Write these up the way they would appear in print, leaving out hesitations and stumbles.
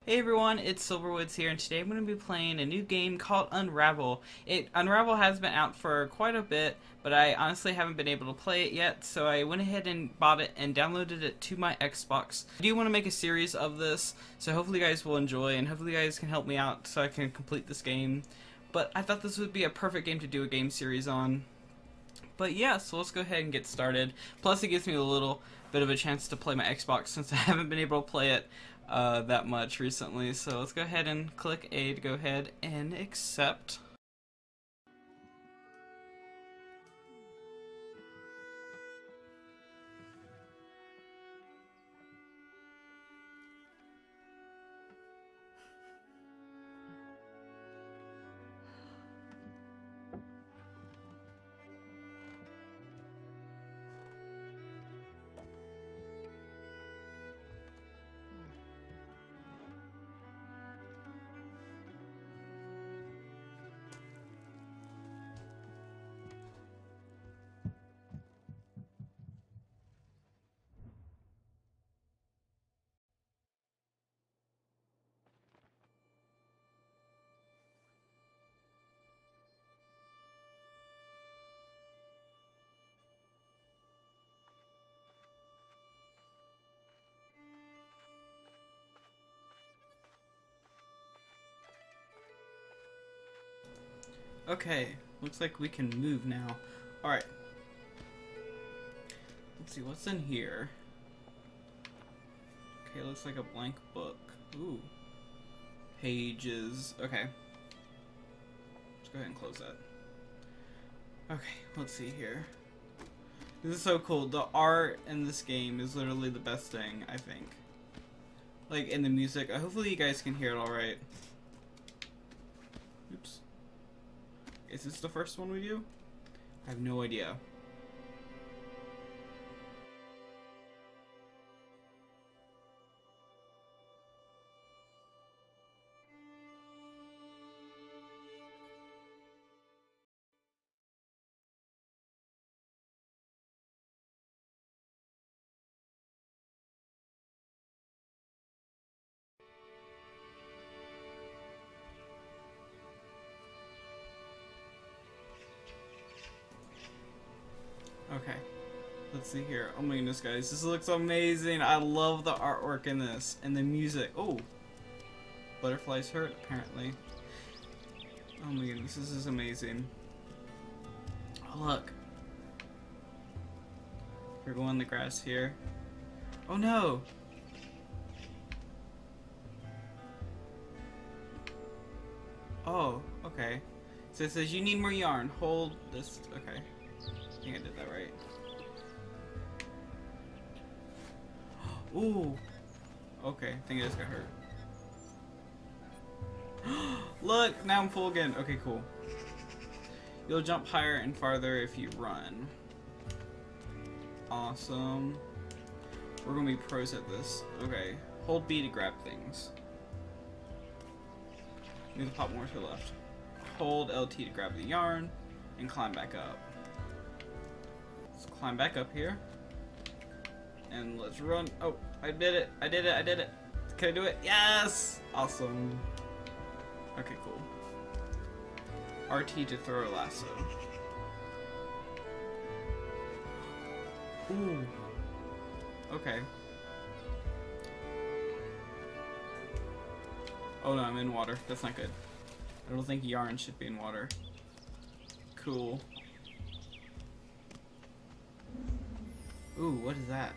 Hey everyone, it's Silverwoods here, and today I'm going to be playing a new game called Unravel. Unravel has been out for quite a bit, but I honestly haven't been able to play it yet, so I went ahead and bought it and downloaded it to my Xbox. I do want to make a series of this, so hopefully you guys will enjoy, and hopefully you guys can help me out so I can complete this game. But I thought this would be a perfect game to do a game series on. But yeah, so let's go ahead and get started. Plus it gives me a little bit of a chance to play my Xbox since I haven't been able to play it that much recently. So let's go ahead and click A to go ahead and accept. Okay, looks like we can move now. Alright. Let's see, what's in here? Okay, looks like a blank book. Ooh. Pages. Okay. Let's go ahead and close that. Okay, let's see here. This is so cool. The art in this game is literally the best thing, I think. Like, in the music. Hopefully you guys can hear it alright. Oops. Is this the first one we do? I have no idea. Okay, let's see here. Oh my goodness, guys, this looks amazing. I love the artwork in this and the music. Oh, butterflies hurt apparently. Oh my goodness, this is amazing. Oh, look, we're going in the grass here. Oh no. Oh, okay. So it says you need more yarn. Hold this. Okay. I think I did that right. Ooh. Okay, I think I just got hurt. Look, now I'm full again. Okay, cool. You'll jump higher and farther if you run. Awesome. We're gonna be pros at this. Okay. Hold B to grab things. Move the pop more to the left. Hold LT to grab the yarn and climb back up. Let's climb back up here. And let's run. Oh, I did it. I did it. I did it. Can I do it? Yes! Awesome. Okay, cool. RT to throw a lasso. Ooh. Okay. Oh no, I'm in water. That's not good. I don't think yarn should be in water. Cool. Ooh, what is that?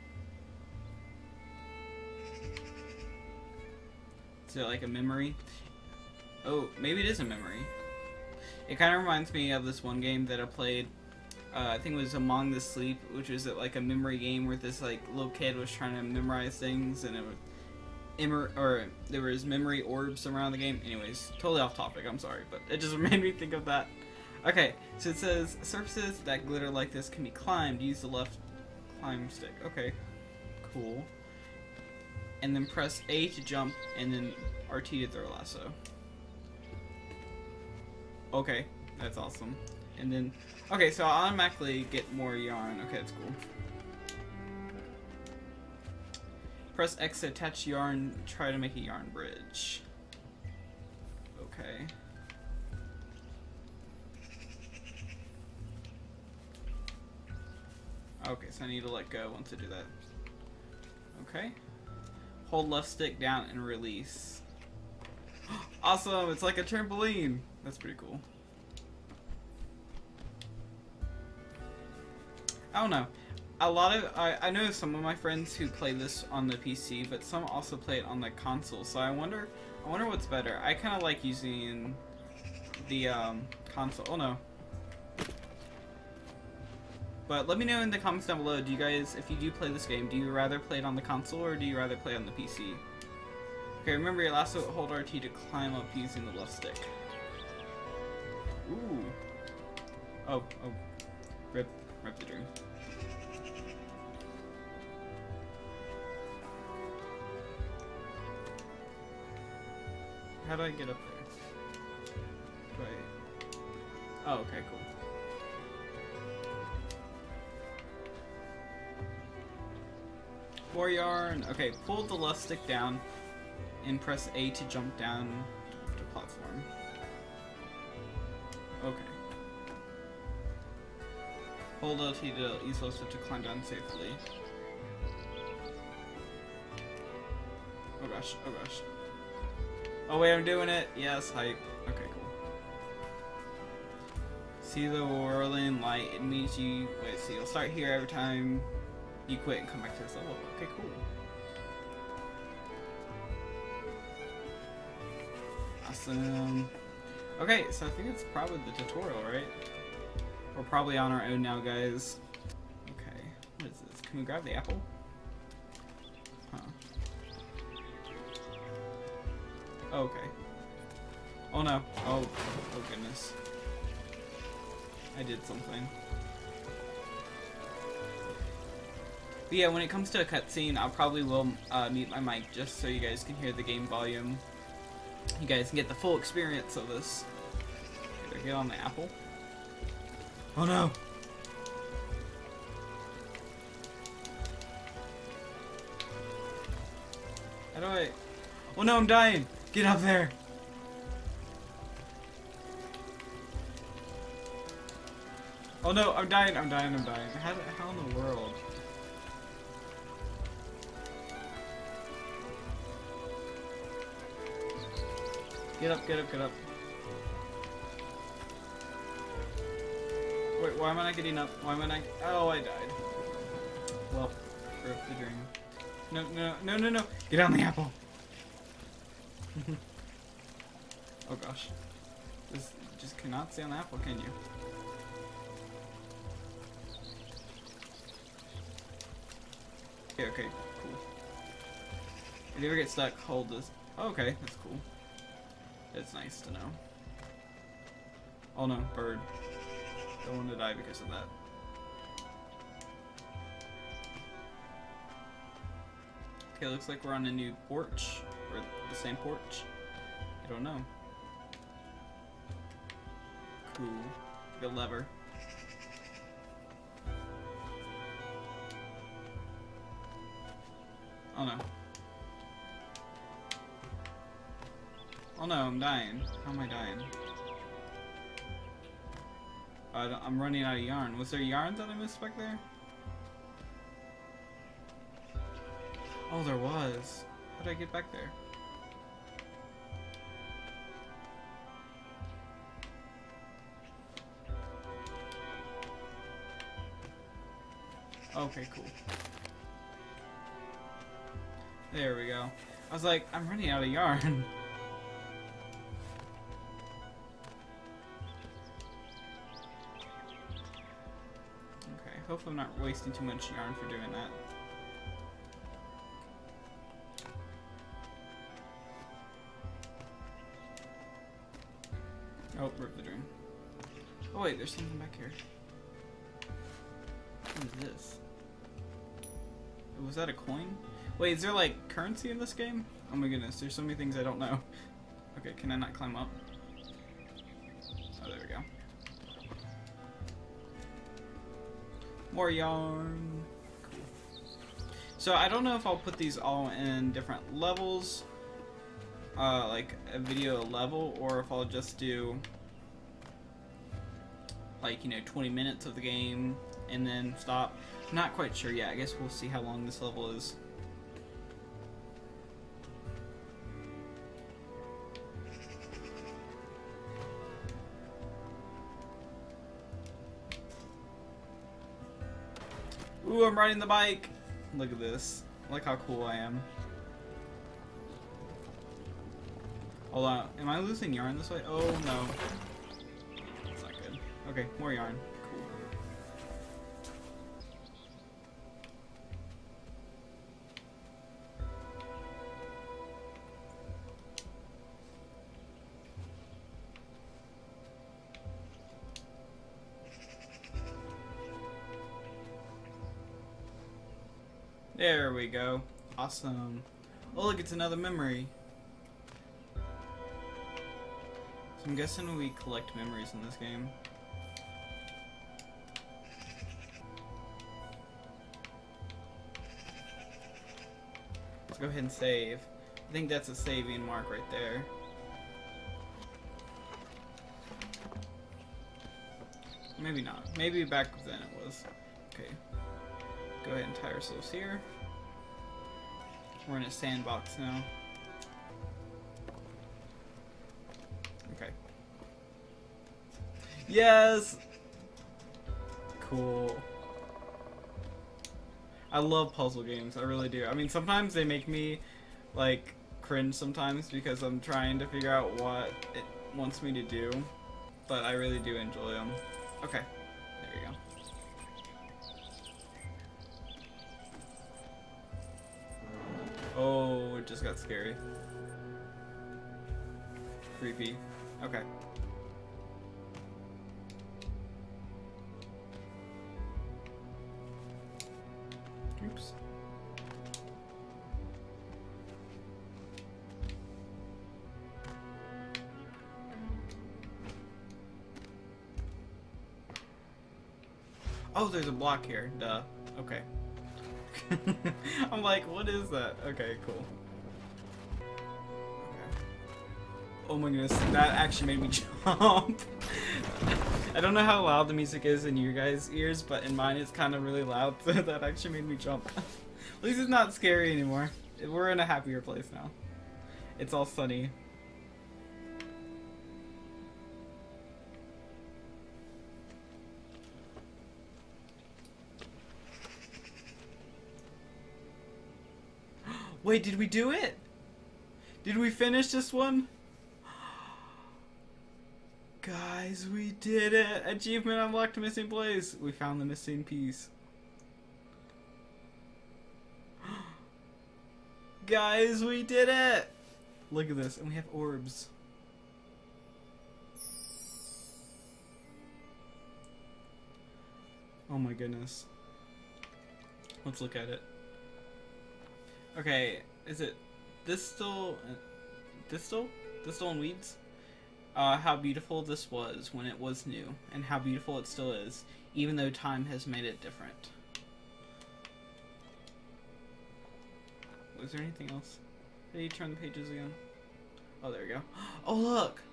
Is it like a memory? Oh, maybe it is a memory. It kind of reminds me of this one game that I played. I think it was Among the Sleep, which was like a memory game where this like little kid was trying to memorize things, and it would there was memory orbs around the game. Anyways, totally off topic. I'm sorry, but it just made me think of that. Okay, so it says surfaces that glitter like this can be climbed. Use the left climb stick. Okay, cool. And then press A to jump, and then RT to throw a lasso. Okay, that's awesome. And then, okay, so I'll automatically get more yarn. Okay, that's cool. Press X to attach yarn. Try to make a yarn bridge. Okay. Okay, so I need to let go once I do that. Okay. Hold left stick down and release. Awesome! It's like a trampoline! That's pretty cool. I don't know. I know some of my friends who play this on the PC, but some also play it on the console. So I wonder what's better. I kind of like using the console. Oh no. But let me know in the comments down below, do you guys, if you do play this game, do you rather play it on the console or do you rather play on the PC? Okay, remember your last hold RT to climb up using the left stick. Ooh. Oh. Rip the dream. How do I get up there? Do I... Oh, okay, cool. More yarn. Okay, pull the left stick down and press A to jump down the platform. Okay. Hold LT to use left stick to climb down safely. Oh gosh, oh gosh. Oh wait, I'm doing it! Yes, hype. Okay, cool. See the whirling light, it means you... Wait, so you'll start here every time you quit and come back to this level. Okay, cool. Awesome. Okay, so I think it's probably the tutorial, right? We're probably on our own now, guys. Okay, what is this? Can we grab the apple? Huh. Oh, okay. Oh no. Oh goodness. I did something. But yeah, when it comes to a cutscene, I'll probably will mute my mic just so you guys can hear the game volume. You guys can get the full experience of this. Did I get on the apple? Oh no! How do I... Oh no, I'm dying! Get up there! Oh no, I'm dying, I'm dying, I'm dying. How in the world? Get up, get up, get up. Wait, why am I not getting up? Why am I not... Oh, I died. Well, rip the dream. No, no, no, no, no! Get on the apple! Oh gosh. Just cannot stay on the apple, can you? Okay, okay, cool. If you ever get stuck, hold this. Oh, okay, that's cool. It's nice to know. Oh no, bird. Don't want to die because of that. Okay, looks like we're on a new porch. Or the same porch. I don't know. Cool. Good lever. Oh no. Oh no, I'm dying. How am I dying? I'm running out of yarn. Was there yarn that I missed back there? Oh, there was. How did I get back there? Okay, cool. There we go. I was like, I'm running out of yarn. Hopefully I'm not wasting too much yarn for doing that. Oh, rip the dream. Oh wait, there's something back here. What is this? Was that a coin? Wait, is there like currency in this game? Oh my goodness, there's so many things I don't know. Okay, can I not climb up? Oh, there we go. More yarn. Cool. So I don't know if I'll put these all in different levels, like a video level, or if I'll just do like, you know, 20 minutes of the game and then stop. Not quite sure yet. I guess we'll see how long this level is. Ooh, I'm riding the bike! Look at this. Look how cool I am. Hold on. Am I losing yarn this way? Oh, no. That's not good. Okay, more yarn. Cool. There we go. Awesome. Oh, look, it's another memory. So I'm guessing we collect memories in this game. Let's go ahead and save. I think that's a saving mark right there. Maybe not. Maybe back then it was. Okay. Go ahead and tie ourselves here. We're in a sandbox now. Okay. Yes! Cool. I love puzzle games, I really do. I mean, sometimes they make me, like, cringe sometimes because I'm trying to figure out what it wants me to do. But I really do enjoy them. Okay, there we go. Oh, it just got scary. Creepy. Okay. Oops. Oh, there's a block here. Duh. Okay. I'm like, what is that? Okay, cool. Okay. Oh my goodness, that actually made me jump. I don't know how loud the music is in your guys' ears, but in mine it's kind of really loud, so that actually made me jump. At least it's not scary anymore. We're in a happier place now. It's all sunny. Wait, did we do it? Did we finish this one? Guys, we did it! Achievement unlocked, missing place. We found the missing piece. Guys, we did it! Look at this, and we have orbs. Oh my goodness. Let's look at it. Okay, is it Distal and Weeds? How beautiful this was when it was new, and how beautiful it still is, even though time has made it different. Was there anything else? Did you turn the pages again? Oh, there we go. Oh, look!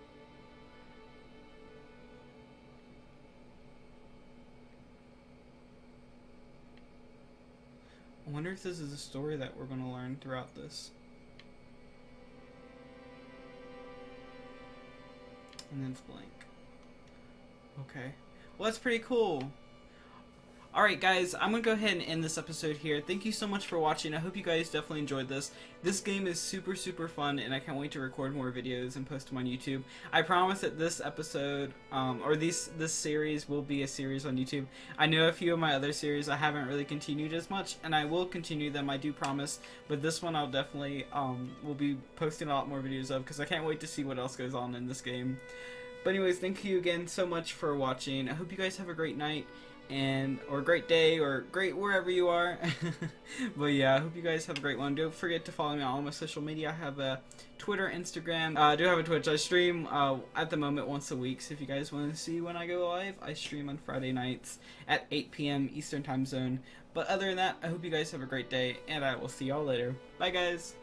I wonder if this is a story that we're going to learn throughout this. And then it's blank. Okay. Well, that's pretty cool. Alright guys, I'm going to go ahead and end this episode here. Thank you so much for watching. I hope you guys definitely enjoyed this. This game is super fun, and I can't wait to record more videos and post them on YouTube. I promise that this episode, or this series will be a series on YouTube. I know a few of my other series I haven't really continued as much, and I will continue them, I do promise. But this one I'll definitely, will be posting a lot more videos of, because I can't wait to see what else goes on in this game. But anyways, thank you again so much for watching. I hope you guys have a great night, or great day, or great wherever you are. But yeah, I hope you guys have a great one. Don't forget to follow me on all my social media. I have a Twitter, Instagram. I do have a Twitch. I stream at the moment once a week, so if you guys want to see when I go live, I stream on Friday nights at 8 p.m. Eastern Time Zone. But other than that, I hope you guys have a great day, and I will see y'all later. Bye, guys!